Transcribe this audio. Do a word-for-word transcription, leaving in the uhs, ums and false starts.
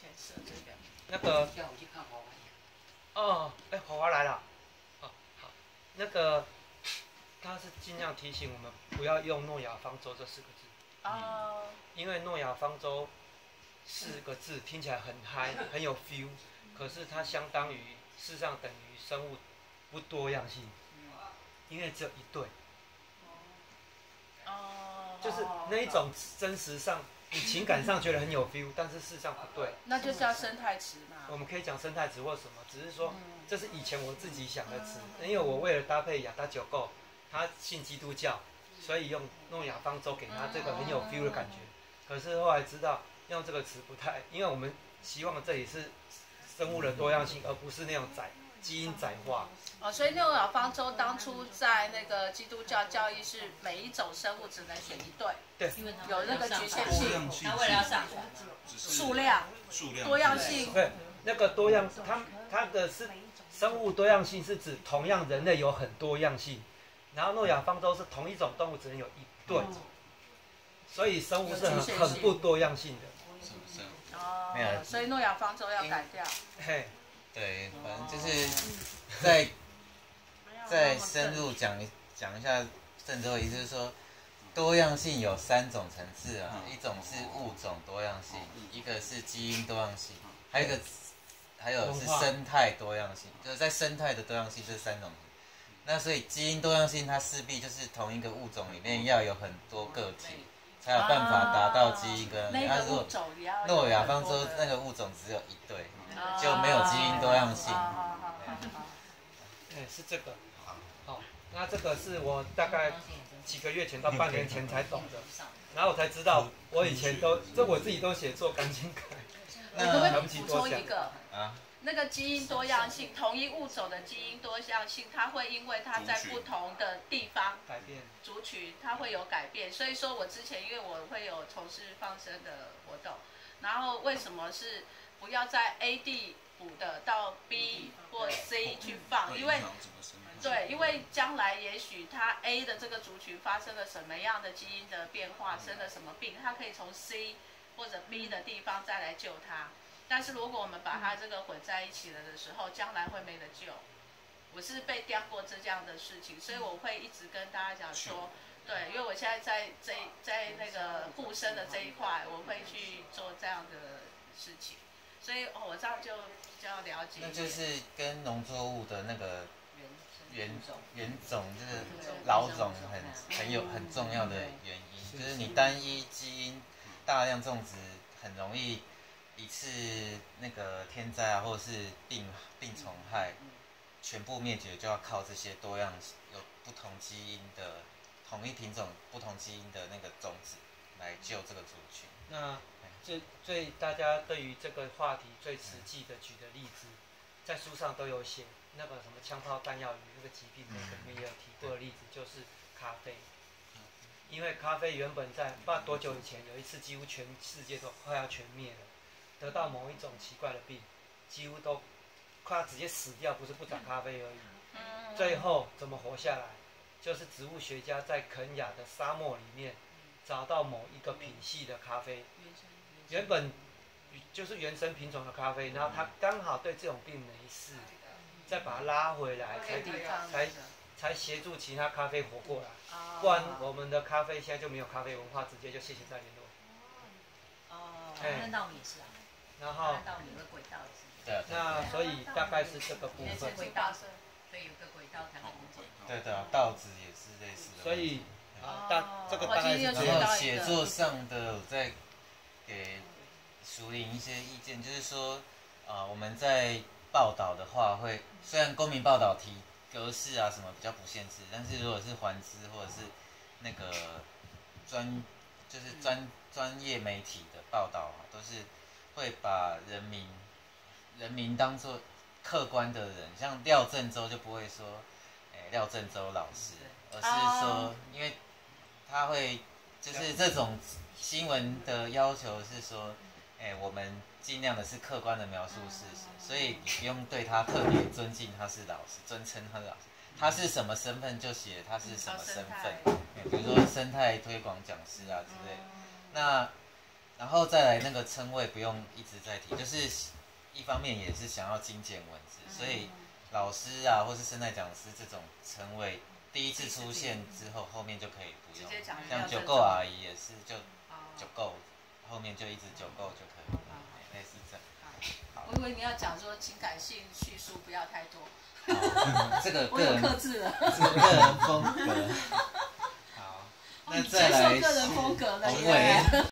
设这个。 那个叫我去看华为。 哦，哎，华华来了。哦，好，那个他是尽量提醒我们不要用诺亚方舟这四个字。 哦。 因为诺亚方舟四个字听起来很嗨，很有 feel， 可是它相当于事实上等于生物不多样性，因为只有一对。 哦。 就是那一种真实上，你情感上觉得很有 feel， 但是事实上不对。 那就叫生态池嘛。 我们可以讲生态池或什么，只是说这是以前我自己想的词，因为我为了搭配亚达九构，他信基督教，所以用诺亚方舟给他这个很有 feel 的感觉。可是后来知道用这个词不太，因为我们希望这里是生物的多样性，而不是那种载基因载化。 哦，所以诺亚方舟当初在那个基督教教义是每一种生物只能选一对， 对， 有那个局限性， 它为了要上传， 数量、 数量、 多样性。 对，那个多样，它它的是生物多样性是指同样人类有很多样性，然后诺亚方舟是同一种动物只能有一对，所以生物是很很不多样性的。 是不是？ 哦， 没有所以诺亚方舟要改掉。 嘿， 对，反正就是在再深入讲讲一下郑州，意思就是说，多样性有三种层次啊，一种是物种多样性，一个是基因多样性，还有一个还有是生态多样性，就是在生态的多样性这三种。那所以基因多样性它势必就是同一个物种里面要有很多个体，才有办法达到基因多样性。 那个物种也要。 诺亚方舟那个物种只有一对，就没有基因多样性。 哎，是这个。好，那这个是我大概几个月前到半年前才懂的，然后我才知道，我以前都这我自己都写作，赶紧改。 你可不可以补充一个？ 啊？ 那个基因多样性，同一物种的基因多样性，它会因为它在不同的地方改变族群，它会有改变。所以说我之前因为我会有从事放生的活动，然后为什么是不要在 A 地补的到 B 或 C 去放？因为对，因为将来也许它 A 的这个族群发生了什么样的基因的变化，生了什么病，它可以从 C 或者 B 的地方再来救它。但是如果我们把它这个混在一起了的时候，将来会没得救。我是被刁过这样的事情，所以我会一直跟大家讲说，对，因为我现在在这在那个护生的这一块，我会去做这样的事情，所以哦，我这样就比较了解。 那就是跟农作物的那个原原种，就是老种很很有很重要的原因，就是你单一基因大量种植很容易。一次那个天灾啊，或者是病病虫害，全部灭绝，就要靠这些多样有不同基因的同一品种不同基因的那个种子来救这个族群。 那最最大家对于这个话题最实际的举的例子，在书上都有写，那个什么枪炮弹药鱼那个疾病那个里面也有提过的例子，就是咖啡。因为咖啡原本在不知道多久以前有一次几乎全世界都快要全灭了。得到某一种奇怪的病，几乎都快要直接死掉，不是不长咖啡而已。最后怎么活下来？就是植物学家在肯亚的沙漠里面找到某一个品系的咖啡，原本就是原生品种的咖啡，然后它刚好对这种病没事，再把它拉回来，才才才协助其他咖啡活过来。不然我们的咖啡现在就没有咖啡文化，直接就谢谢再联络。 哦，那稻米是啊。 然后， 对， 那所以大概是这个部分。 轨道，所以有个轨道才能理解。 对的，稻子也是类似的。 所以，啊，大这个大概是。 然后写作上的我再给淑玲一些意见，就是说，啊，我们在报道的话会，虽然公民报道题格式啊什么比较不限制，但是如果是环资或者是那个专，就是专专业媒体的报道啊，都是。会把人民人民当作客观的人，像廖振洲就不会说，哎，廖振洲老师，而是说，因为他会就是这种新闻的要求是说，哎，我们尽量的是客观的描述事实，所以你不用对他特别尊敬，他是老师，尊称他是老师，他是什么身份就写他是什么身份，比如说生态推广讲师啊之类，那。 然后再来那个称谓不用一直在提，就是一方面也是想要精简文字，所以老师啊或是生代讲师这种称谓第一次出现之后，后面就可以不用。像九够阿姨也是就九够，后面就一直九够就可以，类似这样。 我以为你要讲说情感性叙述不要太多。 哦、这个个人克制了， 这个个人风格。好，那再来个人风格呢？ 宏伟。